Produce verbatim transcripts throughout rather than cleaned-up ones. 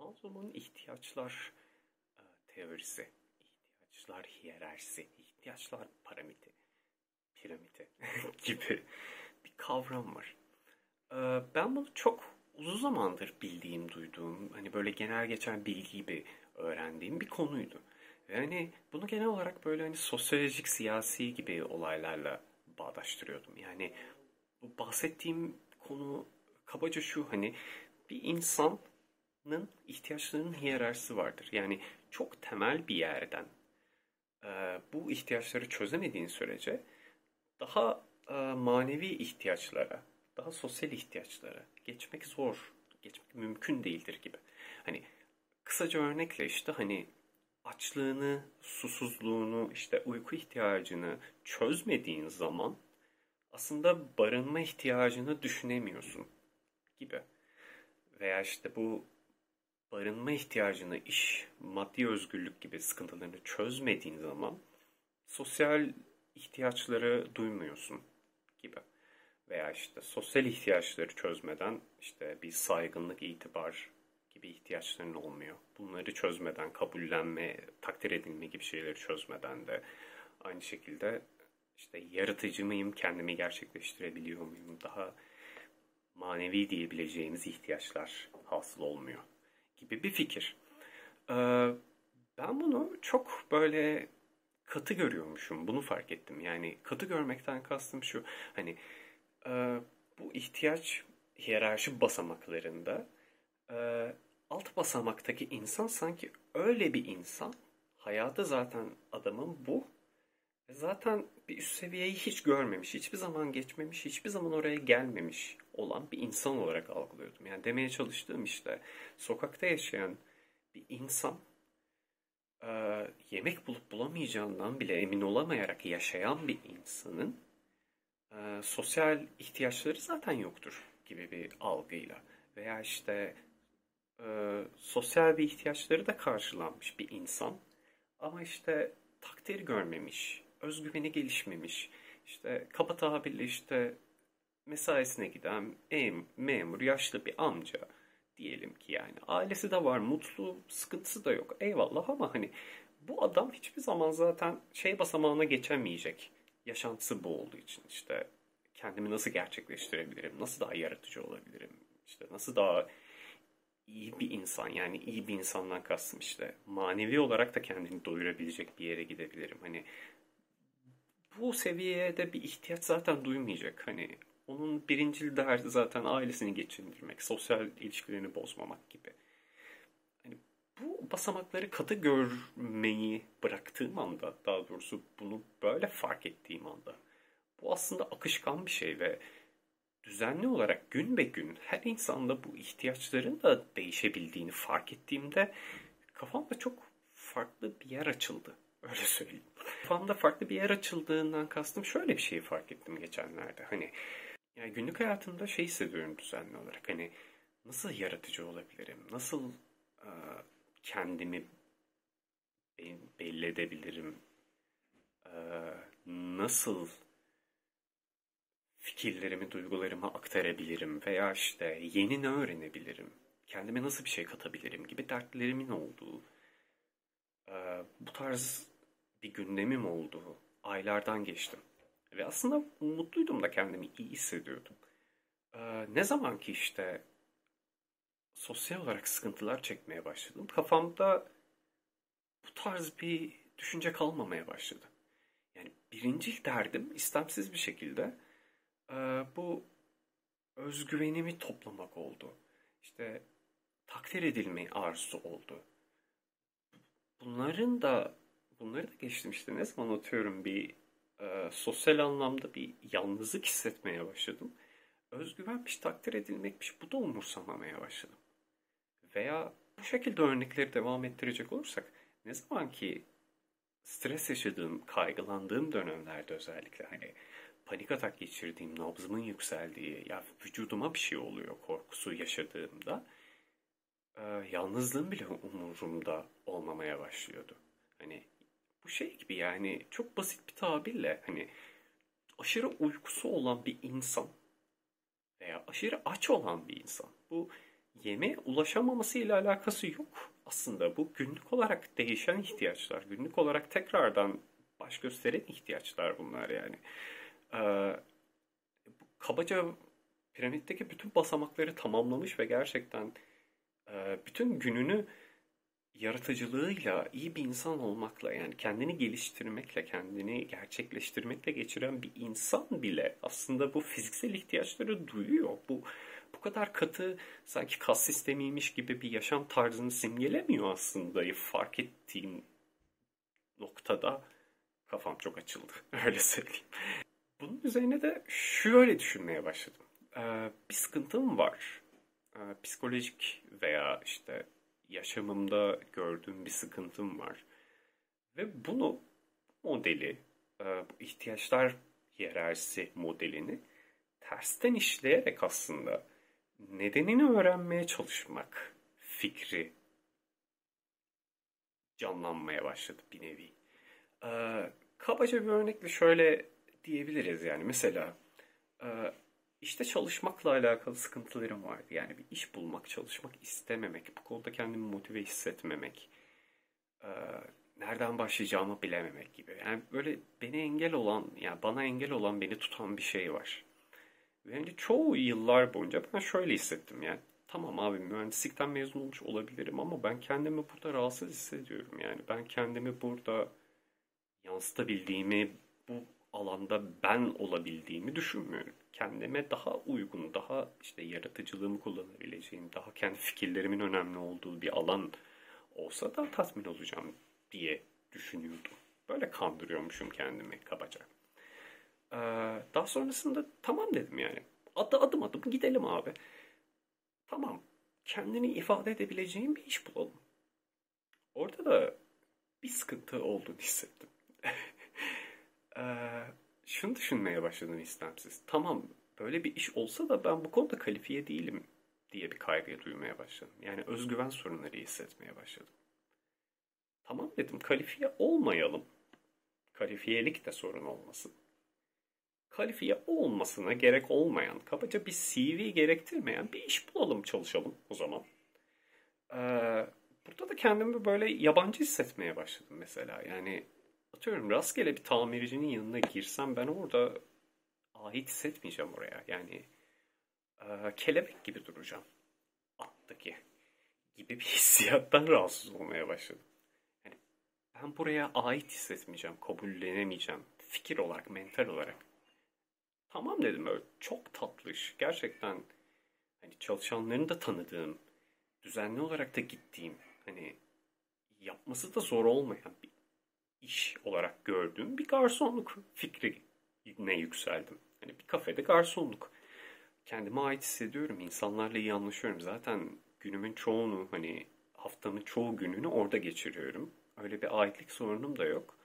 Maslow'un ihtiyaçlar e, teorisi, ihtiyaçlar hiyerarşisi, ihtiyaçlar piramidi, piramidi gibi bir kavram var. E, ben bunu çok uzun zamandır bildiğim, duyduğum, hani böyle genel geçer bilgi gibi öğrendiğim bir konuydu. Ve hani bunu genel olarak böyle hani sosyolojik, siyasi gibi olaylarla bağdaştırıyordum. Yani bu bahsettiğim konu kabaca şu, hani bir insanın ihtiyaçlarının hiyerarşisi vardır. Yani çok temel bir yerden e, bu ihtiyaçları çözemediğin sürece daha e, manevi ihtiyaçlara, daha sosyal ihtiyaçlara geçmek zor, geçmek mümkün değildir gibi. Hani kısaca örnekle işte hani açlığını, susuzluğunu, işte uyku ihtiyacını çözmediğin zaman aslında barınma ihtiyacını düşünemiyorsun gibi. Veya işte bu barınma ihtiyacını, iş, maddi özgürlük gibi sıkıntılarını çözmediğin zaman sosyal ihtiyaçları duymuyorsun gibi. Veya işte sosyal ihtiyaçları çözmeden işte bir saygınlık, itibar gibi ihtiyaçların olmuyor. Bunları çözmeden kabullenme, takdir edilme gibi şeyleri çözmeden de aynı şekilde işte yaratıcı mıyım, kendimi gerçekleştirebiliyor muyum, daha manevi diyebileceğimiz ihtiyaçlar hasıl olmuyor gibi bir fikir. Ee, ben bunu çok böyle katı görüyormuşum. Bunu fark ettim. Yani katı görmekten kastım şu. Hani e, bu ihtiyaç hiyerarşi basamaklarında e, alt basamaktaki insan sanki öyle bir insan. Hayatı zaten adamın bu. Ve zaten bir üst seviyeyi hiç görmemiş, hiçbir zaman geçmemiş, hiçbir zaman oraya gelmemiş olan bir insan olarak algılıyordum. Yani demeye çalıştığım işte sokakta yaşayan bir insan e, yemek bulup bulamayacağından bile emin olamayarak yaşayan bir insanın e, sosyal ihtiyaçları zaten yoktur gibi bir algıyla. Veya işte e, sosyal bir ihtiyaçları da karşılanmış bir insan ama işte takdir görmemiş, özgüveni gelişmemiş, işte kaba tabirle işte mesaisine giden em, memur, yaşlı bir amca diyelim ki yani. Ailesi de var, mutlu, sıkıntısı da yok. Eyvallah ama hani bu adam hiçbir zaman zaten şey basamağına geçemeyecek. Yaşantısı bu olduğu için işte kendimi nasıl gerçekleştirebilirim, nasıl daha yaratıcı olabilirim, işte nasıl daha iyi bir insan, yani iyi bir insandan kastım işte manevi olarak da kendini doyurabilecek bir yere gidebilirim. Hani bu seviyeye de bir ihtiyaç zaten duymayacak. Hani onun birincil derdi zaten ailesini geçindirmek, sosyal ilişkilerini bozmamak gibi. Hani bu basamakları katı görmeyi bıraktığım anda, daha doğrusu bunu böyle fark ettiğim anda, bu aslında akışkan bir şey ve düzenli olarak gün be gün her insanda bu ihtiyaçların da değişebildiğini fark ettiğimde kafamda çok farklı bir yer açıldı. Öyle söyleyeyim. Kafamda farklı bir yer açıldığından kastım şöyle bir şeyi fark ettim geçenlerde. Hani yani günlük hayatımda şey hissediyorum düzenli olarak. Hani nasıl yaratıcı olabilirim? Nasıl e, kendimi belli edebilirim? E, nasıl fikirlerimi, duygularımı aktarabilirim veya işte yeni ne öğrenebilirim, kendime nasıl bir şey katabilirim gibi dertlerimin olduğu, e, bu tarz bir gündemim olduğu aylardan geçtim. Ve aslında mutluydum da kendimi iyi hissediyordum. E, ne zaman ki işte sosyal olarak sıkıntılar çekmeye başladım, kafamda bu tarz bir düşünce kalmamaya başladı. Yani birinci derdim istemsiz bir şekilde e, bu özgüvenimi toplamak oldu. İşte takdir edilmeyi arzusu oldu. Bunların da bunları da geçtim işte ne zaman atıyorum bir e, sosyal anlamda bir yalnızlık hissetmeye başladım. Özgüvenmiş, takdir edilmekmiş bu da umursamamaya başladım. Veya bu şekilde örnekleri devam ettirecek olursak ne zaman ki stres yaşadığım, kaygılandığım dönemlerde özellikle hani panik atak geçirdiğim, nabzımın yükseldiği, ya vücuduma bir şey oluyor korkusu yaşadığımda e, yalnızlığım bile umurumda olmamaya başlıyordu. Hani bu şey gibi yani çok basit bir tabirle hani aşırı uykusu olan bir insan veya aşırı aç olan bir insan. Bu Yemeğe ulaşamaması ile alakası yok aslında. Bu günlük olarak değişen ihtiyaçlar. Günlük olarak tekrardan baş gösteren ihtiyaçlar bunlar yani. Ee, Kabaca piramitteki bütün basamakları tamamlamış ve gerçekten e, bütün gününü yaratıcılığıyla, iyi bir insan olmakla yani kendini geliştirmekle, kendini gerçekleştirmekle geçiren bir insan bile aslında bu fiziksel ihtiyaçları duyuyor. Bu bu kadar katı sanki kas sistemiymiş gibi bir yaşam tarzını simgelemiyor aslında. Fark ettiğim noktada kafam çok açıldı. Öyle söyleyeyim. Bunun üzerine de şöyle düşünmeye başladım. Ee, bir sıkıntım var. Ee, psikolojik veya işte yaşamımda gördüğüm bir sıkıntım var. Ve bunu modeli, e, bu ihtiyaçlar hiyerarşisi modelini tersten işleyerek aslında nedenini öğrenmeye çalışmak fikri canlanmaya başladı bir nevi. Ee, Kabaca bir örnekle şöyle diyebiliriz yani mesela e, işte çalışmakla alakalı sıkıntılarım vardı. Yani bir iş bulmak, çalışmak istememek, bu konuda kendimi motive hissetmemek, e, nereden başlayacağımı bilememek gibi. Yani böyle beni engel olan, yani bana engel olan, beni tutan bir şey var. Ve hani çoğu yıllar boyunca ben şöyle hissettim yani. Tamam abi mühendislikten mezun olmuş olabilirim ama ben kendimi burada rahatsız hissediyorum yani. Ben kendimi burada yansıtabildiğimi, bu alanda ben olabildiğimi düşünmüyorum. Kendime daha uygun, daha işte yaratıcılığımı kullanabileceğim, daha kendi fikirlerimin önemli olduğu bir alan olsa da tatmin olacağım diye düşünüyordum. Böyle kandırıyormuşum kendimi kabaca. Ee, Daha sonrasında tamam dedim yani. Adı adım adım gidelim abi. Tamam, kendini ifade edebileceğim bir iş bulalım. Orada da bir sıkıntı olduğunu hissettim. Ee, Şunu düşünmeye başladım istemsiz. Tamam böyle bir iş olsa da ben bu konuda kalifiye değilim diye bir kaygı duymaya başladım. Yani özgüven sorunları hissetmeye başladım. Tamam dedim kalifiye olmayalım. Kalifiyelik de sorun olmasın. Kalifiye olmasına gerek olmayan, kabaca bir C V gerektirmeyen bir iş bulalım çalışalım o zaman. Ee, Burada da kendimi böyle yabancı hissetmeye başladım mesela. Yani atıyorum rastgele bir tamircinin yanına girsem ben orada ait hissetmeyeceğim oraya. Yani e, kelebek gibi duracağım attaki gibi bir hissiyattan rahatsız olmaya başladım. Yani ben buraya ait hissetmeyeceğim, kabullenemeyeceğim. Fikir olarak, mental olarak. Tamam dedim öyle çok tatlış. Gerçekten hani çalışanlarını da tanıdığım, düzenli olarak da gittiğim, hani yapması da zor olmayan bir iş olarak gördüğüm bir garsonluk fikrine yükseldim. Hani bir kafede garsonluk. Kendime ait hissediyorum. İnsanlarla iyi anlaşıyorum. Zaten günümün çoğunu hani haftamın çoğu gününü orada geçiriyorum. Öyle bir aitlik sorunum da yok.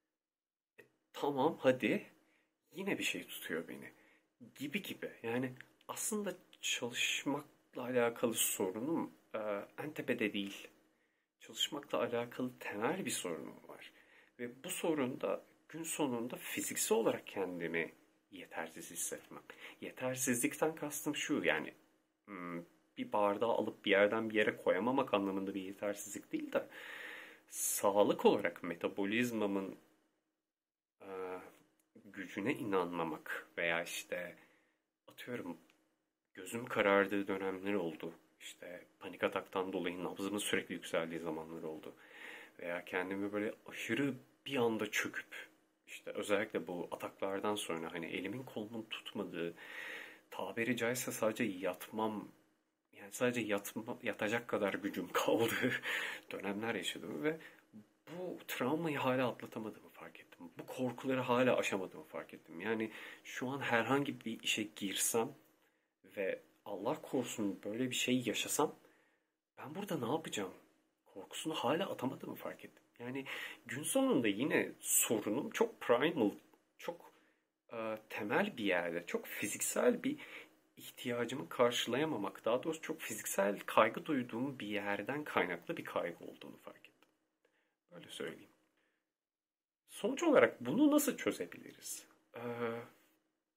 E, tamam hadi yine bir şey tutuyor beni. Gibi gibi. Yani aslında çalışmakla alakalı sorunum e, en tepede değil. Çalışmakla alakalı temel bir sorunum var. Ve bu sorun da gün sonunda fiziksel olarak kendimi yetersiz hissetmem. Yetersizlikten kastım şu yani hmm, bir bardağı alıp bir yerden bir yere koyamamak anlamında bir yetersizlik değil de sağlık olarak metabolizmamın e, gücüne inanmamak veya işte atıyorum gözüm karardığı dönemler oldu. İşte panik ataktan dolayı nabzımın sürekli yükseldiği zamanlar oldu. Veya kendimi böyle aşırı bir anda çöküp işte özellikle bu ataklardan sonra hani elimin kolumun tutmadığı tabiri caizse sadece yatmam yani sadece yatma, yatacak kadar gücüm kaldığı dönemler yaşadım ve bu travmayı hala atlatamadığımı fark ettim. Bu korkuları hala aşamadığımı fark ettim. Yani şu an herhangi bir işe girsem ve Allah korusun böyle bir şey yaşasam ben burada ne yapacağım? Korkusunu hala atamadığımı fark ettim. Yani gün sonunda yine sorunum çok primal, çok e, temel bir yerde, çok fiziksel bir ihtiyacımı karşılayamamak, daha doğrusu çok fiziksel kaygı duyduğum bir yerden kaynaklı bir kaygı olduğunu fark ettim. Böyle söyleyeyim. Sonuç olarak bunu nasıl çözebiliriz? Ee,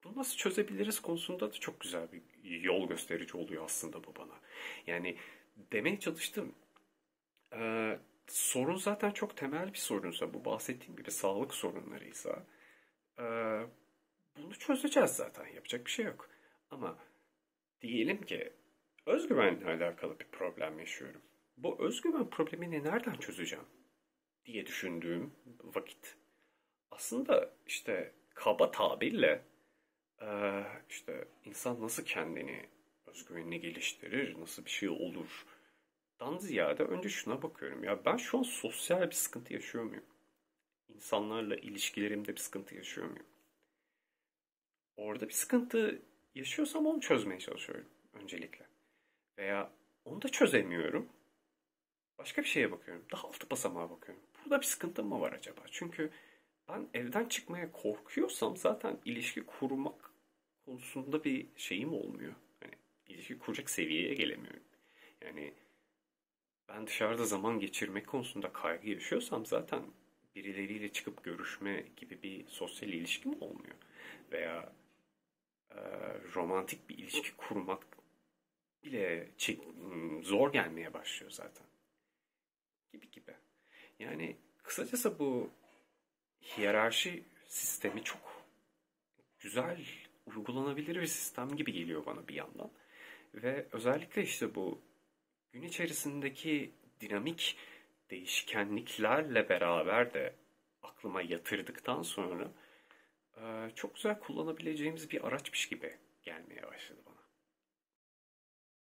bunu nasıl çözebiliriz konusunda da çok güzel bir yol gösterici oluyor aslında bu bana. Yani demeye çalıştım. Ee, sorun zaten çok temel bir sorunsa, bu bahsettiğim gibi sağlık sorunlarıysa, ee, bunu çözeceğiz zaten. Yapacak bir şey yok. Ama diyelim ki özgüvenle alakalı bir problem yaşıyorum. Bu özgüven problemini nereden çözeceğim diye düşündüğüm vakit aslında işte kaba tabirle eee, işte insan nasıl kendini özgüvenini geliştirir, nasıl bir şey olur dan ziyade önce şuna bakıyorum. Ya ben şu an sosyal bir sıkıntı yaşıyor muyum? İnsanlarla ilişkilerimde bir sıkıntı yaşıyor muyum? Orada bir sıkıntı yaşıyorsam onu çözmeye çalışıyorum öncelikle. Veya onu da çözemiyorum. Başka bir şeye bakıyorum. Daha altı basamağa bakıyorum. Burada bir sıkıntım mı var acaba? Çünkü ben evden çıkmaya korkuyorsam zaten ilişki kurmak konusunda bir şeyim olmuyor. Hani ilişki kuracak seviyeye gelemiyorum. Yani ben dışarıda zaman geçirmek konusunda kaygı yaşıyorsam zaten birileriyle çıkıp görüşme gibi bir sosyal ilişkim olmuyor. Veya e, romantik bir ilişki kurmak bile çek- zor gelmeye başlıyor zaten. Gibi gibi. Yani kısacası bu hiyerarşi sistemi çok güzel, uygulanabilir bir sistem gibi geliyor bana bir yandan. Ve özellikle işte bu gün içerisindeki dinamik değişkenliklerle beraber de aklıma yatırdıktan sonra e, çok güzel kullanabileceğimiz bir araçmış gibi gelmeye başladı bana.